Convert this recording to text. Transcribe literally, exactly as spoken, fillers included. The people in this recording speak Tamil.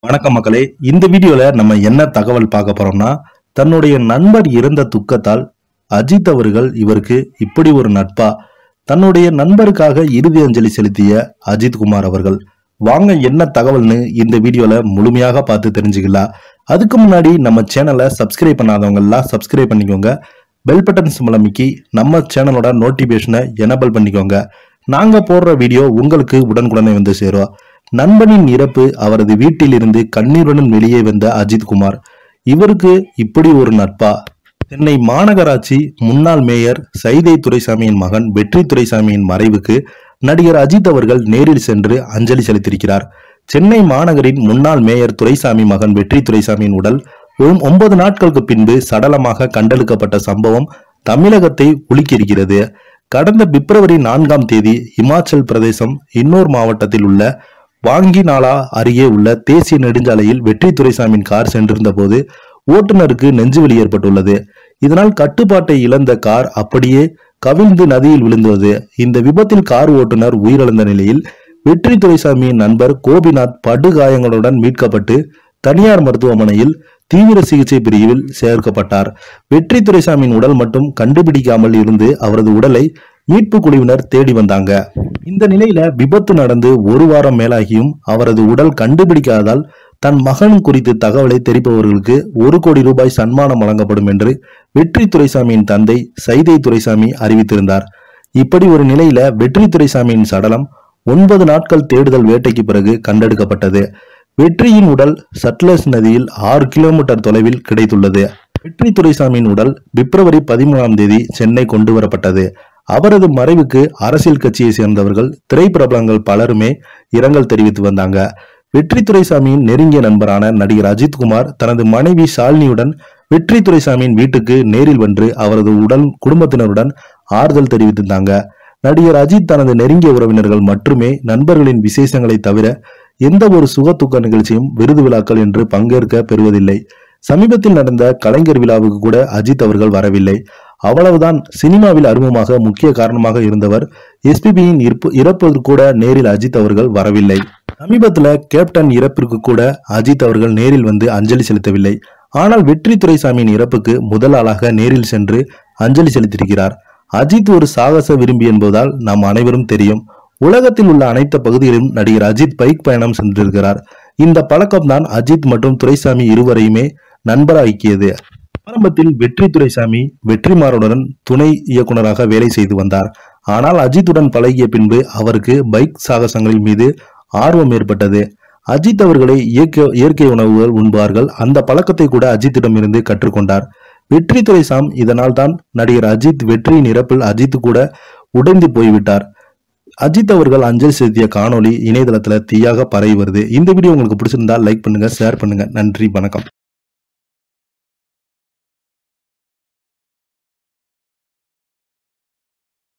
வணக்கம் மக்களே. இந்த வீடியோல நம்ம என்ன தகவல் பார்க்க போறோம்னா, தன்னுடைய நண்பர் இறந்த துக்கத்தால் அஜித் அவர்கள் இவருக்கு இப்படி ஒரு நட்பா, தன்னுடைய நண்பருக்காக இறுதி அஞ்சலி செலுத்திய அஜித் குமார் அவர்கள். வாங்க என்ன தகவல்னு இந்த வீடியோல முழுமையாக பார்த்து தெரிஞ்சுக்கலாம். அதுக்கு முன்னாடி நம்ம சேனலை சப்ஸ்கிரைப் பண்ணாதவங்க எல்லாம் சப்ஸ்கிரைப் பண்ணிக்கோங்க. பெல் பட்டன் சிம்பல் அமைக்கி நம்ம சேனலோட நோட்டிபிகேஷனை எனேபிள் பண்ணிக்கோங்க. நாங்க போடுற வீடியோ உங்களுக்கு உடனுக்குடனே வந்து சேரும். நண்பனின் இறப்பு அவரது வீட்டில் இருந்து கண்ணீருடன் வெளியே வந்த அஜித் குமார். இவருக்கு இப்படி ஒரு நட்பா? சென்னை மாநகராட்சி முன்னாள் மேயர் சைதை துரைசாமியின் மகன் வெற்றி துரைசாமியின் மறைவுக்கு நடிகர் அஜித் அவர்கள் நேரில் சென்று அஞ்சலி செலுத்தியிருக்கிறார். சென்னை மாநகரின் முன்னாள் மேயர் துரைசாமி மகன் வெற்றி துரைசாமியின் உடல் ஒன்பது நாட்களுக்கு பின்பு சடலமாக கண்டெடுக்கப்பட்ட சம்பவம் தமிழகத்தை உலுக்கியிருக்கிறது. கடந்த பிப்ரவரி நான்காம் தேதி இமாச்சல் பிரதேசம் இன்னோர் மாவட்டத்தில் உள்ள வாங்கிநாளா அருகே உள்ள தேசிய நெடுஞ்சாலையில் வெற்றி துரைசாமியின் கார் சென்றிருந்த போது ஓட்டுநருக்கு நெஞ்சுவலி ஏற்பட்டுள்ளது. இதனால் கட்டுப்பாட்டை இழந்த கார் அப்படியே கவிழ்ந்து நதியில் விழுந்தது. இந்த விபத்தில் கார் ஓட்டுநர் உயிரிழந்த நிலையில் வெற்றி துரைசாமியின் நண்பர் கோபிநாத் படுகாயங்களுடன் மீட்கப்பட்டு தனியார் மருத்துவமனையில் தீவிர சிகிச்சை பிரிவில் சேர்க்கப்பட்டார். வெற்றி துரைசாமியின் உடல் மட்டும் கண்டுபிடிக்காமல் இருந்து அவரது உடலை மீட்பு குழுவினர் தேடி வந்தாங்க. இந்த நிலையில விபத்து நடந்து ஒரு வாரம் மேலாகியும் அவரது உடல் கண்டுபிடிக்காததால் தன் மகன் குறித்து தகவலை தெரிப்பவர்களுக்கு ஒரு கோடி ரூபாய் சன்மானம் வழங்கப்படும் என்று வெற்றி துரைசாமியின் தந்தை சைதை துரைசாமி அறிவித்திருந்தார். இப்படி ஒரு நிலையில வெற்றி துரைசாமியின் சடலம் ஒன்பது நாட்கள் தேடுதல் வேட்டைக்கு பிறகு கண்டெடுக்கப்பட்டது. வெற்றியின் உடல் சட்லஸ் நதியில் ஆறு கிலோமீட்டர் தொலைவில் கிடைத்துள்ளது. வெற்றி துரைசாமியின் உடல் பிப்ரவரி பதிமூணாம் தேதி சென்னை கொண்டு வரப்பட்டது. அவரது மறைவுக்கு அரசியல் கட்சியை சேர்ந்தவர்கள், திரைப்பிரபலங்கள் பலருமே இரங்கல் தெரிவித்து வந்தாங்க. வெற்றி துரைசாமியின் நெருங்கிய நண்பரான நடிகர் அஜித் குமார் தனது மனைவி ஷாலினியுடன் வெற்றி துரைசாமியின் வீட்டுக்கு நேரில் வென்று அவரது உடல் குடும்பத்தினருடன் ஆறுதல் தெரிவித்திருந்தாங்க. நடிகர் அஜித் தனது நெருங்கிய உறவினர்கள் மட்டுமே நண்பர்களின் விசேஷங்களை தவிர எந்த ஒரு சுகத்துக்க நிகழ்ச்சியும் விருது விழாக்கள் என்று பங்கேற்க பெறுவதில்லை. சமீபத்தில் நடந்த கலைஞர் விழாவுக்கு கூட அஜித் அவர்கள் வரவில்லை. அவ்வளவுதான். சினிமாவில் அறிமுகமாக முக்கிய காரணமாக இருந்தவர் எஸ்பிபியின் இறப்பிற்கு கூட நேரில் அஜித் அவர்கள் வரவில்லை. சமீபத்துல கேப்டன் இறப்பிற்கு கூட அஜித் அவர்கள் நேரில் வந்து அஞ்சலி செலுத்தவில்லை. ஆனால் வெற்றி துரைசாமியின் இறப்புக்கு முதல் ஆளாக நேரில் சென்று அஞ்சலி செலுத்தியிருக்கிறார். அஜித் ஒரு சாகச விரும்பி என்பதால் நாம் அனைவரும் தெரியும். உலகத்தில் உள்ள அனைத்து பகுதிகளிலும் நடிகர் அஜித் பைக் பயணம் சென்றிருக்கிறார். இந்த பழக்கம்தான் அஜித் மற்றும் துரைசாமி இருவரையுமே நண்பராக்கியது. ஆரம்பத்தில் வெற்றி துரைசாமி வெற்றிமாறனுடன் துணை இயக்குநராக வேலை செய்து வந்தார். ஆனால் அஜித்துடன் பழகிய பின்பு அவருக்கு பைக் சாகசங்களின் மீது ஆர்வம் ஏற்பட்டது. அஜித் அவர்களை இயற்கை இயற்கை உணவுகள் உண்பார்கள். அந்த பழக்கத்தை கூட அஜித்திடம் இருந்து கற்றுக்கொண்டார் வெற்றி துரைசாம். இதனால் தான் நடிகர் அஜித் வெற்றியின் இறப்பில் அஜித் கூட உடைந்து போய்விட்டார். அஜித் அவர்கள் அஞ்சலி செலுத்திய காணொலி இணையதளத்துல தீயாக பரவி வருது. இந்த வீடியோ உங்களுக்கு பிடிச்சிருந்தா லைக் பண்ணுங்க, ஷேர் பண்ணுங்க. நன்றி, வணக்கம்.